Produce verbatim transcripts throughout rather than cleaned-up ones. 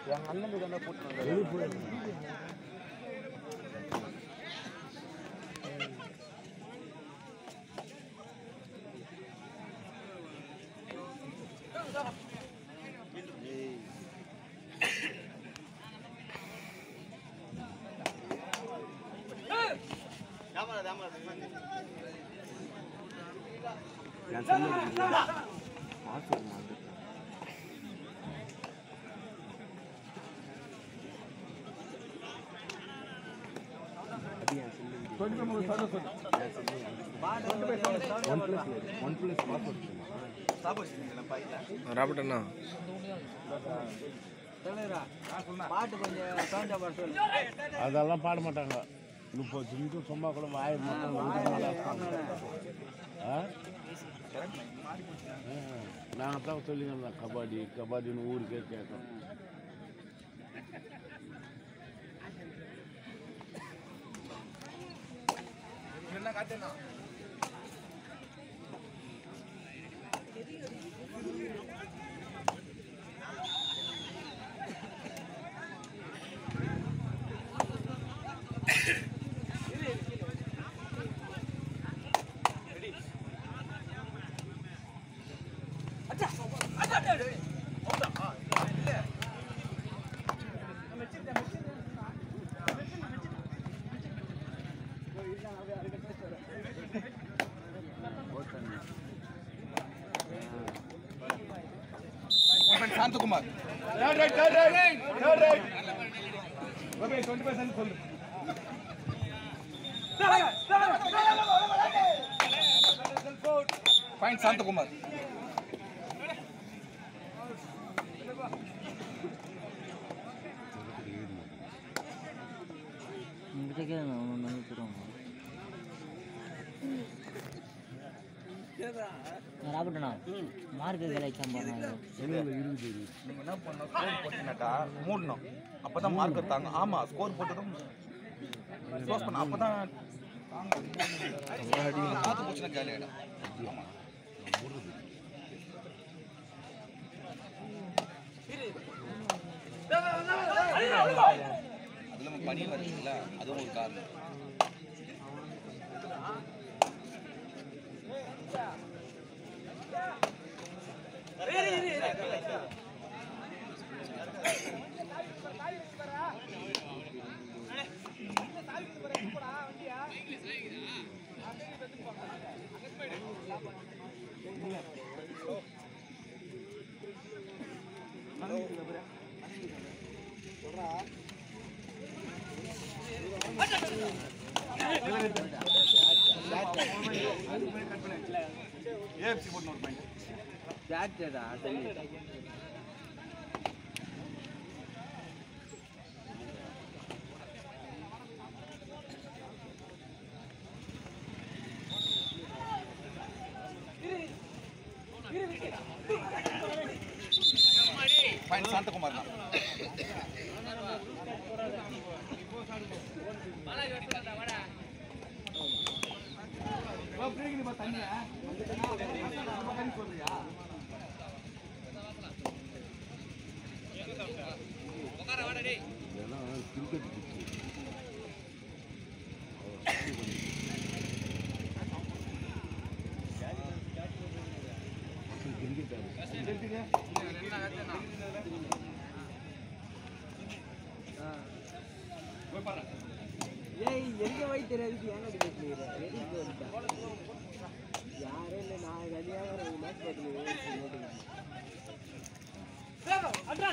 என் அண்ணன் வீடு என்ன போட்டு ராபர்ட் அதெல்லாம் பாட மாட்டாங்க. முப்பது நிமிஷம் சும்மா கூட வாய நாங்கள் தான் சொல்லிக்கிறோம் கபாடி கபாடின்னு ஊருக்கே கேட்கணும். என்ன காத்தேனா Shantkumar third right third right third right okay twenty percent full point Shantkumar ராபர்ட்ண்ணா மார்க் எக்ஸாம் பண்ணாங்க. நீங்கள் என்ன பண்ணணும், ஸ்கோர் போட்டீங்கன்னாக்கா மூடணும், அப்போ தான் மார்க் எடுத்தாங்க. ஆமாம், ஸ்கோர் போட்டதும் க்ளோஸ் பண்ண அப்போ தான் பார்த்து போச்சுன்னா காலி ஆகிடும். அது நம்ம பணி வருதுல்ல, அதுவும் ஒரு காரணம். ஏஎஃப்சி போட்டு நோட் பாயிண்ட் ஜாக்டடா சொல்லி பாயிண்ட் शांतकुमार தான். ஏய் எங்க போய் தெரியாது ஏங்க கேட்கல ரெடி போடுடா யாரே இல்ல நான் ரெடியா வர மேட்ச் போடுறேன் அட்ரா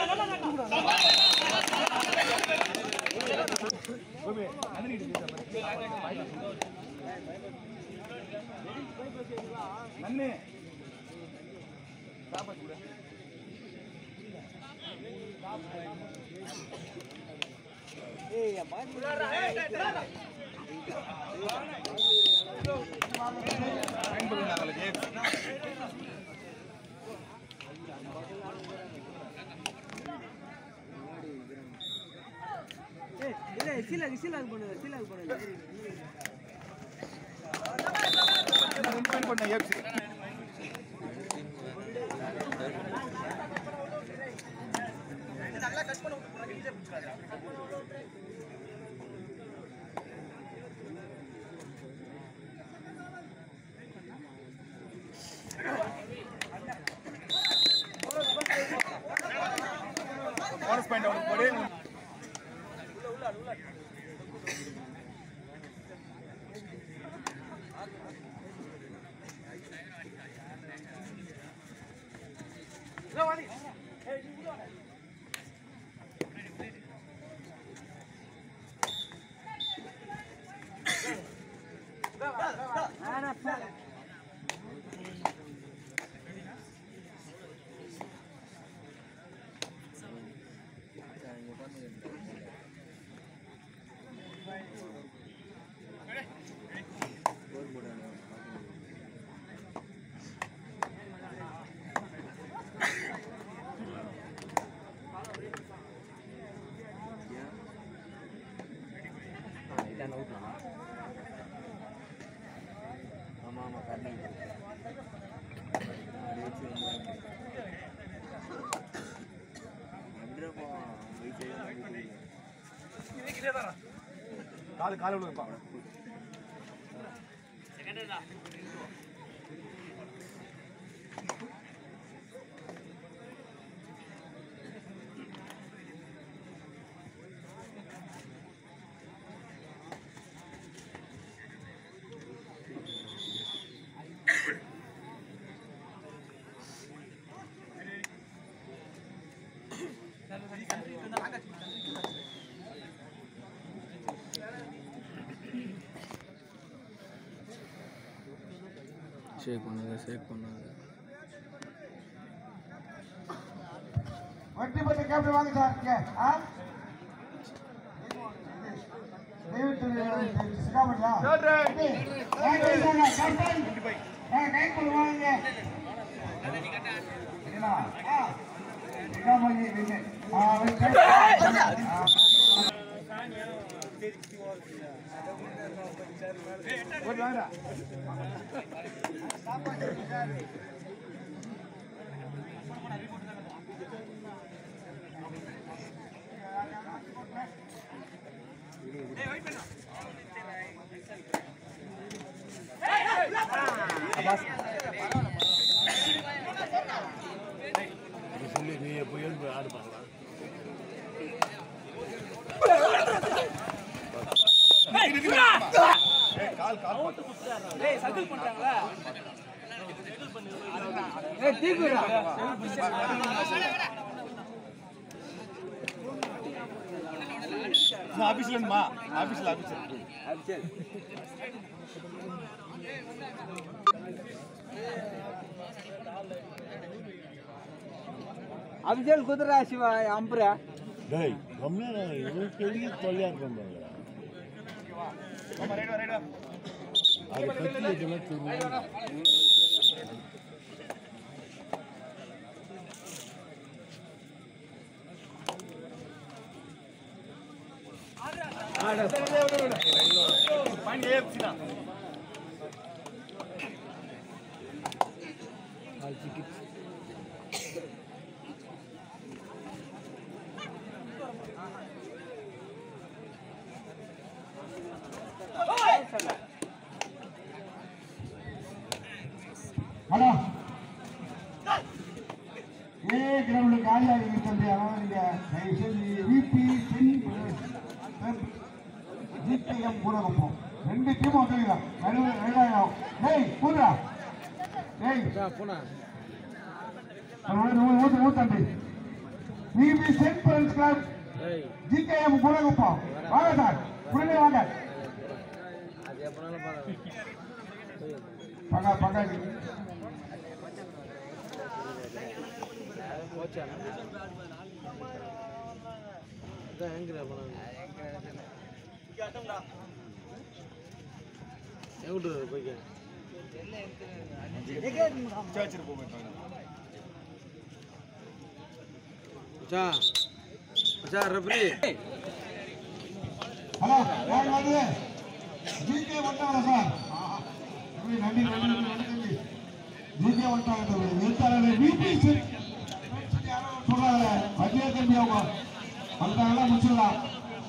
ஓபே அன்னிட்டு நன்னே சாப்பா கூட ஏய் யா பாஸ் ரைட் பண்ணி நாங்களே கேம் ஏய் இல்ல சில சில பண்ணு சில பண்ணு வின் பண்ண ஏப்சி நல்ல போனஸ் பாயிண்ட் அவனுக்கு போடு. ஆமா ஆமா கரெக்ட். காலு காலு விழுப்பா. ஷேக் பண்ணுங்க ஷேக் பண்ணுங்க. வண்டி பத்தி கேப்டன் வாங்க சார். இங்க ஆ டேவிட் சிகாமணியா கேப்டன் கேப்டன் நான் கை பண்ணுவாங்க. என்ன ஆ சிகாமணி வின்னு ஆ ஓடி வாடா. சொல்லி நீ எப்போ எழுந்து ஆடு பார்க்கலாம். கால் கால் ஏய் சர்க்கிள் பண்றாங்களா? ஏய் தீக்குடா. நான் ஆபீஸ்ல இருந்தமா ஆபீஸ்ல ஆபீஸ்ல அப்சல் அப்சல் குதிரா சிவா அம்பரா. டேய் கம்மியா இவன் பெரிய தொல்லையா இருக்கும் பாருங்க. ஆமா ரைட் வா ரைட் வா. அது பத்தி இதெல்லாம் தெரியும். பாயிண்ட் ஏப்சினா ஹலோ ஏ கிரவுண்ட் காலியாக இருக்கிறது. ஆனால் நீங்க தயவு செய்து விபி ஜிபிஎம் கூட வைப்போம். ரெண்டு டீமும் வந்துருக்கிறோம். நடுவில் ரெண்டாயிரம். டேய் கூடுறா. டேய் போனா ஊத்து ஊத்தண்டி. VP saint friends club GKM கூட வைப்போம். வாங்க சார் உடனே வாங்க. அது எப்பனாலும் பாருங்க. பகா பகா போச்சா அதான் எங்கடா போனாங்க. எங்கிட்டு போய்க்க சர்ச்சில் போவேன். மச்சா மச்சா ரெஃப்ரி. ஹலோ யார் வந்து ஜிகே வந்தாங்க சார். நன்றி நன்றி நன்றி. ஜிகே வந்தாங்க. எழுத்தாளர் விபி சொல்றாங்க. மத்திய தம்பி அவங்க வந்தாங்கன்னா முடிச்சிடலாம்.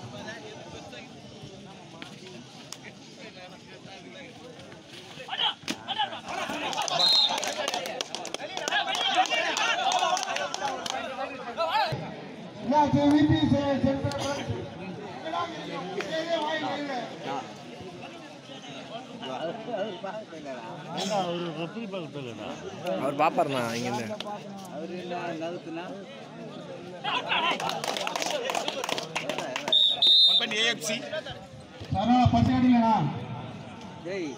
அவர் பாப்பாருண்ணா இங்கேருந்து அவர் என்ன நகத்துனா ஏஎஃப்சி பத்து அடிங்களா Jai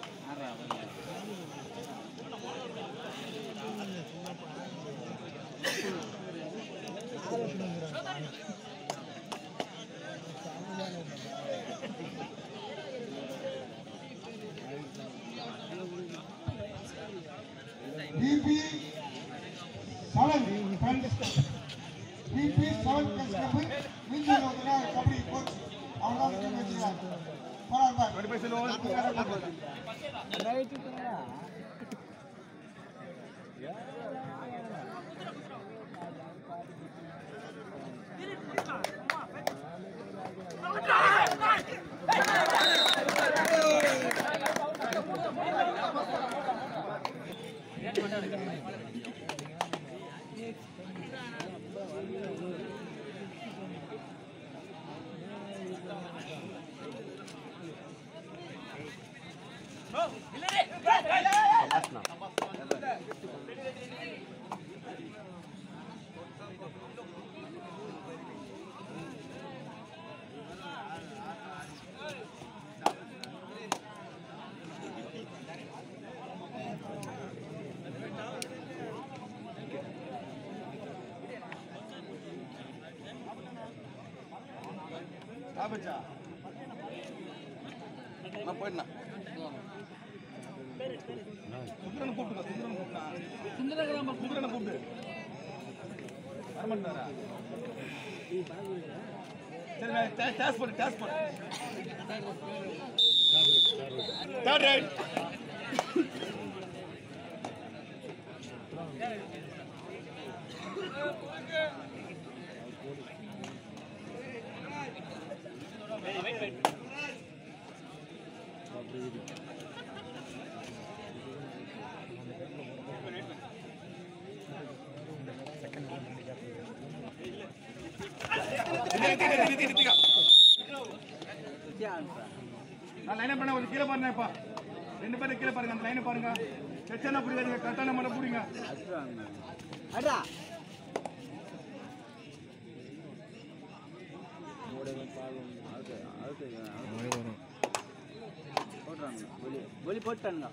D P seven D P seven kabaddi மீண்டும் ஒரு கபடி கோச் அவங்கதான் டீம் வச்சிருக்காங்க. பரவாயில்லை டுவெண்ட்டி ஃபைவ் செல்வம் நான் போயிட்டேன். சுந்தரனை கூப்பிட்டுங்க, சுந்தரனை கூப்பிட்டா சுந்தரகிராம சுந்தரனை கூப்பிட்டு வரமாட்டாரா? சரி டேஸ் பண்ணு டேஸ் பண்ணு தேர்ட் ரைட் நான் லைனை பண்ண ஒரு கீழே பாருங்க. இப்ப ரெண்டு பேரும் கீழே பாருங்க. அந்த லைனை பாருங்க. செச்சனா புரியாதுங்க. கரெக்டான மன புரியுங்க. அடா ஒலி போட்டானுங்க.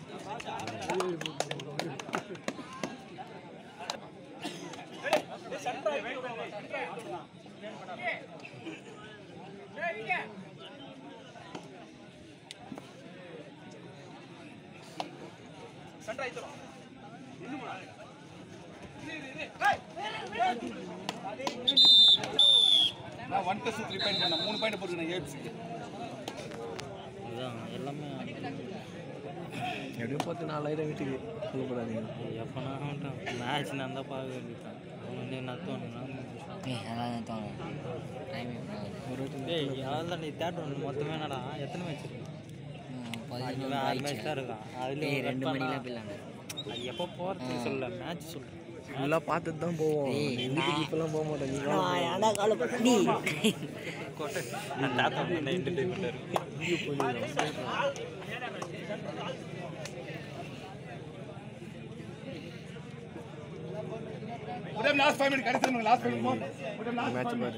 நான் ஒன் பிளஸ் த்ரீ பாயிண்ட் பண்ண மூணு பாயிண்ட் போட்டுருக்கேன் ஏஎஃப்சி. எல்லாமே எப்படியும் பத்து நாலாயிரம் வீட்டுக்கு சொல்லப்படாதீங்க. எப்போனா மேட்ச் நான் தான் பார்க்க வேண்டியதான். அவன் நத்தோன்னா யாரெல்லாம் நீ தேட்டர் மொத்தமே என்னடா எத்தனை மேட்ச் இருக்கு? ஆறு மேட்ச் தான் இருக்கான். அதுலேயும் ரெண்டு மணிலாம் போயிடலாங்க. அது எப்போ போகிறது சொல்ல மேட்ச் சொல்கிறேன். ஃபுல்லாக பார்த்துட்டு தான் போவோம். வீட்டுக்கு இப்போலாம் போக மாட்டேன். உடனே லாஸ்ட் ஃபைவ் மினிட் கடைசி லாஸ்ட் ஃபைவ் மினிட் உடனே லாஸ்ட் மேட்ச் பாரு.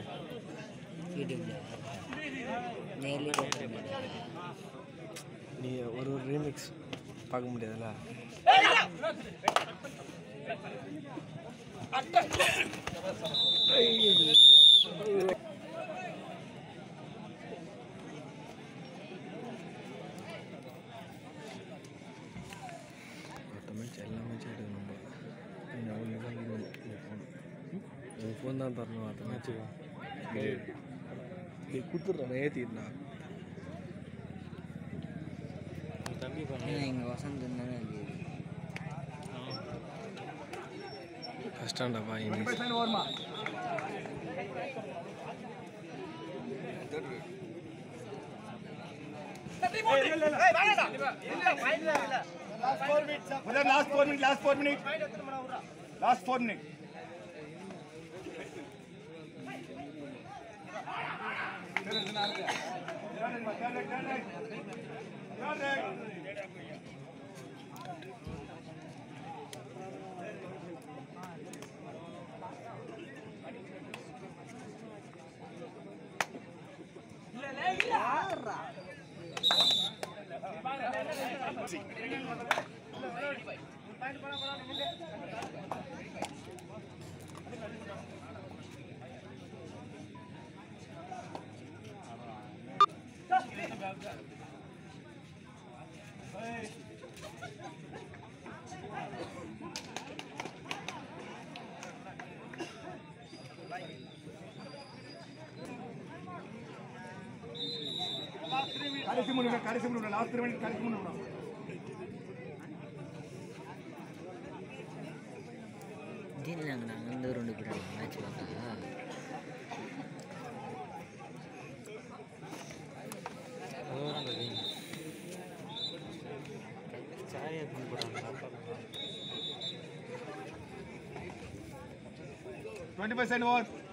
நீ ஒரு ஒரு ரீமிக்ஸ் பார்க்க முடியாதுல்ல. மற்ற மேட்ச் எல்லா மேட்சும் எடுக்கணும். நம்ம அவங்க தான் ஃபோன் உன் ஃபோன் தான் தரணும். மற்ற மேட்ச்சுக்கு நீ கொடுத்துட்றேன். நான் ஏற்றிடுண்ணா. தம்பி பண்ண எங்கள் வசந்த் இருந்தாலும் ஃபஸ்ட் ஸ்டாண்டப்பா வருமா last four minute last four minute last four minute கடைசி மூணு கடைசி மூணு லாஸ்ட் த்ரீ மினிட் கடைசி மூணு நாங்கள் நாங்கள் வந்து ரெண்டு பேர் மேட்ச் பார்த்தா டுவெண்ட்டி ஃபைவ் செகண்ட் ஓவர்